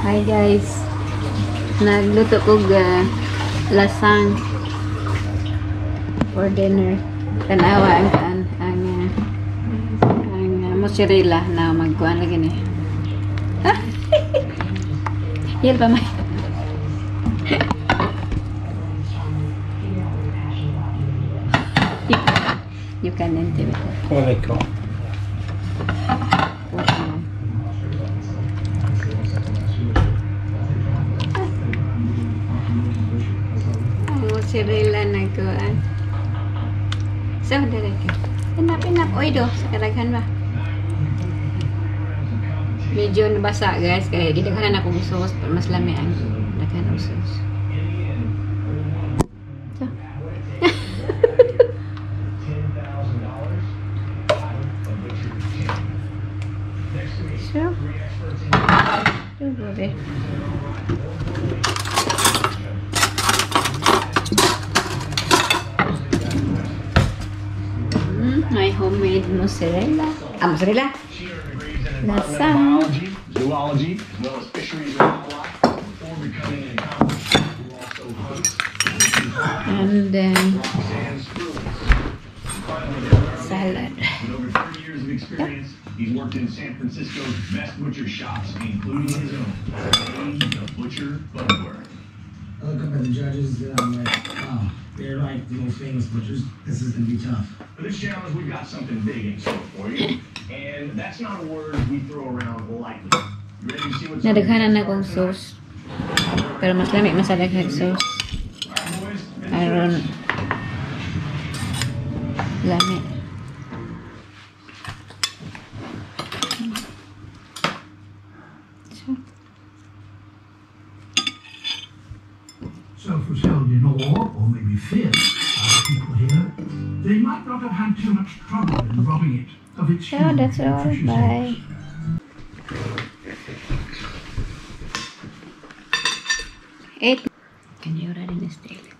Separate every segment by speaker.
Speaker 1: Hi guys. Nagluto ko lasang for dinner. Tanawa ang mozzarella na magkuhan lagi ni. Yan pa may. You can enter it.
Speaker 2: Påverka.
Speaker 1: Mozzarella na kuan. So, dali ka. Pinap oy do sa kadaghan ba? Medyo nabasa guys kaya gidaghanan ako ng sauce para mas lami ang daghan ng sauce. So. So. Grabe. My homemade mozzarella. Mozzarella. Lasang.
Speaker 3: Zoology, as well as fisheries and wildlife, before becoming an accomplished who also hunts.
Speaker 1: And then salad.
Speaker 3: With over 30 years of experience, he's worked in San Francisco's best butcher shops, including his own, the Butcher Butterworth.
Speaker 4: I look up at the judges and I'm like, wow, they're like the most famous butchers. This is gonna be tough.
Speaker 3: For this challenge, we've got something big in store for you, and that's not a word we throw around lightly. You ready to see what's
Speaker 1: Nadaghanan na akong sauce. Pero mas lami sa daghang sauce. Aron lami.
Speaker 5: Self-assumed in awe or maybe fear of people here, they might not have had too much trouble in robbing it of its
Speaker 1: So that's all. Bye. Eight. Can you already mistake it?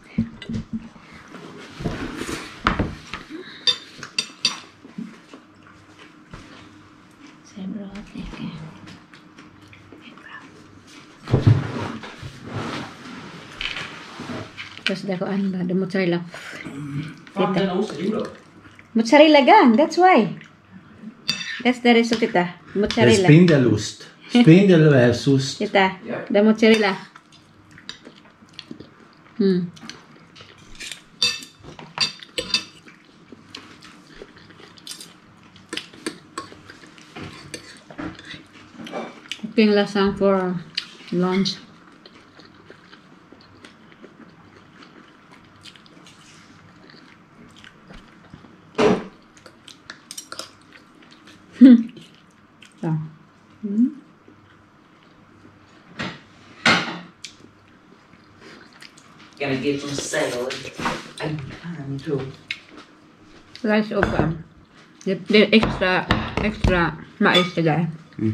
Speaker 1: Terus dah koan ba, the mozzarella. Mozzarella gang, that's why. That's the result ita.
Speaker 2: Det är
Speaker 1: Mozzarella.
Speaker 2: spindelost. Spindelvävsost.
Speaker 1: Ita, the mozzarella. Cooking lasang for lunch. So.
Speaker 6: Gonna get some salad. I'm trying to.
Speaker 1: Rice open. Det är extra mais där.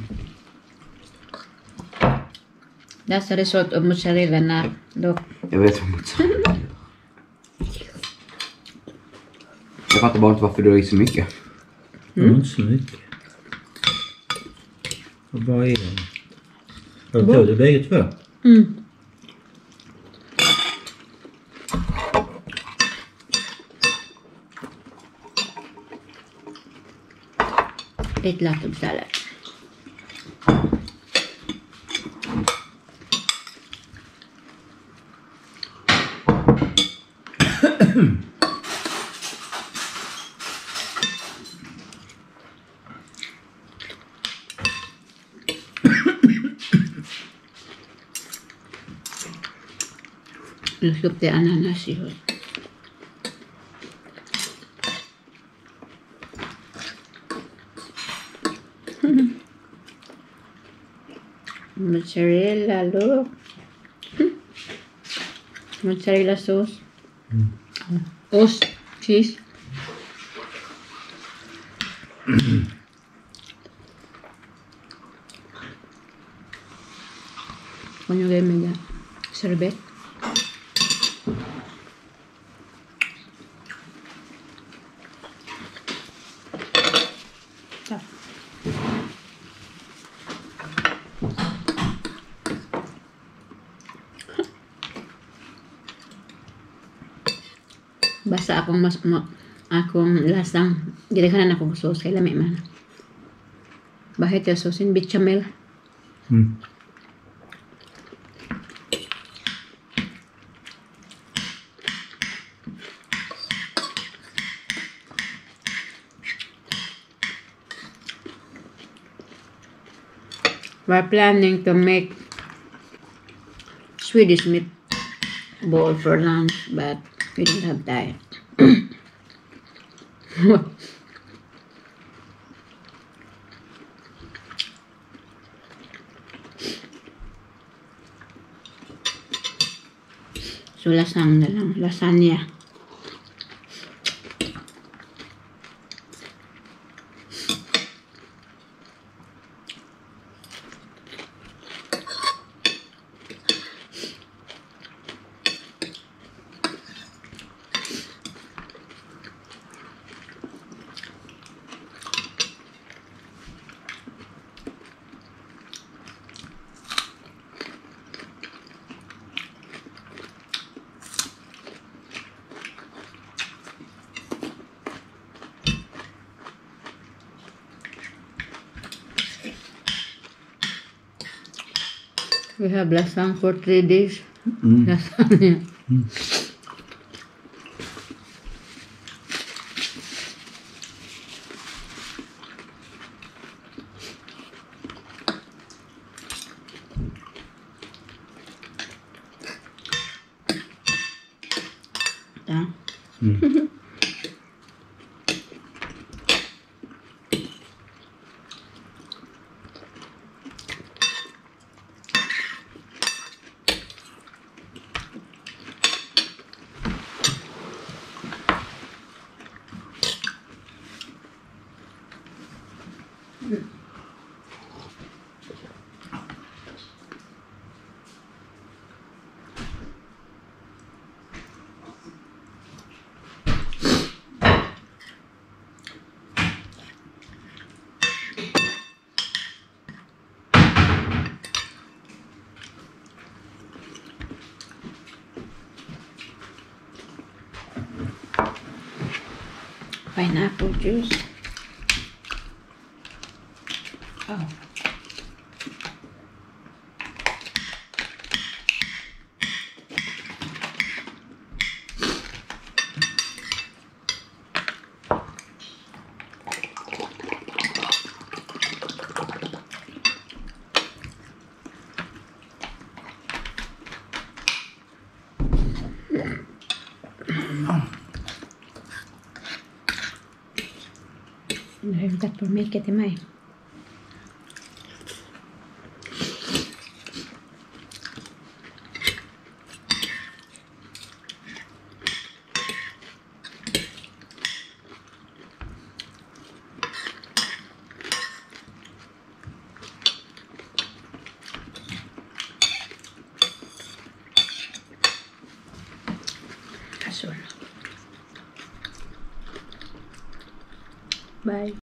Speaker 1: That's the result of mozzarella na då.
Speaker 6: Jag vet vad mozzarella. Jag fattar bara inte varför du har i så mycket.
Speaker 2: Inte så mycket. Och vad är det? Har du tagit det bägge två?
Speaker 1: Ett lot of salad. Nu köpte jag ananas i år. Mozzarella, look. Mozzarella sauce. Ost, cheese. Konyagay mo yan. Sorbet. Basta akong lasang gidaghanan akong sauce kay lami man. Bahit yung sauce in bechamel. We're planning to make Swedish meatball for lunch, but we don't have time. So, lasang na lang. Lasagna. We have lasang for 3 days. Lasagna. Pineapple juice. Oh. Nu har jag hämtat på mycket till mig. Bye.